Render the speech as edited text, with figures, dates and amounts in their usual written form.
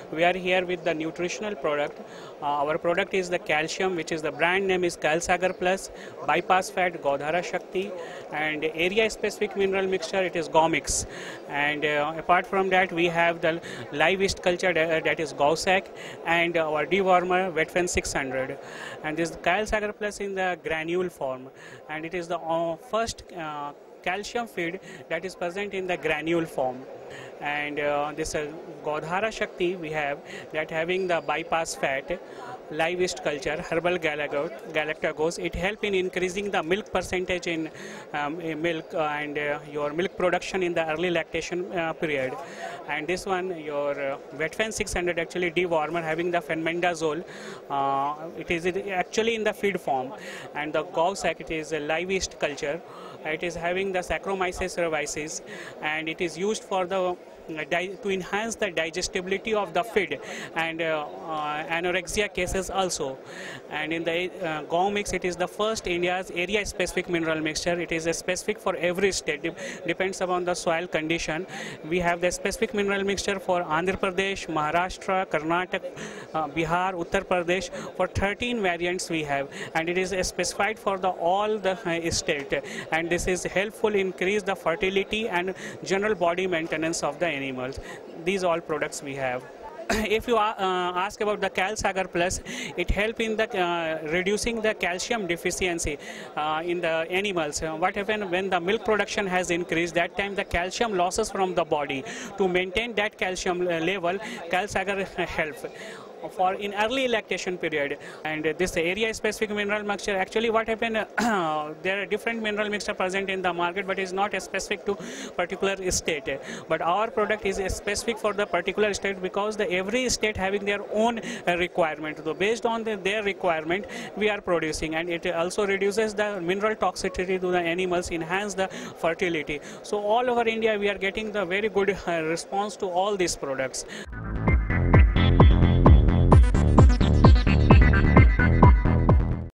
we are here with the nutritional product. Our product is the calcium, which is the brand name is Calsagar Plus, bypass fat Gaudhara Shakti, and area specific mineral mixture it is Gomix. And apart from that, we have the live yeast culture that is Gausac, and our dewormer Wetfen 600. And this Calsagar Plus in the granule form, and it is the first calcium feed that is present in the granule form. And this Gaudhara Shakti we have that having the bypass fat, live yeast culture, herbal galactose. It help in increasing the milk percentage in milk and your milk production in the early lactation period. And this one, your Wetfen 600 actually dewormer having the fenbendazole. It is actually in the feed form, and the Gausac it is a live yeast culture. It is having the Saccharomyces cerevisiae, and it is used for the to enhance the digestibility of the feed and anorexia cases also. And in the Gomix, it is the first India's area specific mineral mixture. It is specific for every state, depends upon the soil condition. We have the specific mineral mixture for Andhra Pradesh, Maharashtra, Karnataka, Bihar, Uttar Pradesh. For 13 variants we have, and it is specified for the all the state, and this is helpful increase the fertility and general body maintenance of the animals. These all products we have. If you ask about the Calsagar Plus, it helps in the reducing the calcium deficiency in the animals. What happens when the milk production has increased, that time the calcium losses from the body. To maintain that calcium level, Calsagar helps for in early lactation period. And this area specific mineral mixture, actually what happened, there are different mineral mixture present in the market, but is not specific to particular state. But our product is specific for the particular state, because the every state having their own requirement. So based on their requirement, we are producing, and it also reduces the mineral toxicity to the animals, enhance the fertility. So all over India we are getting the very good response to all these products.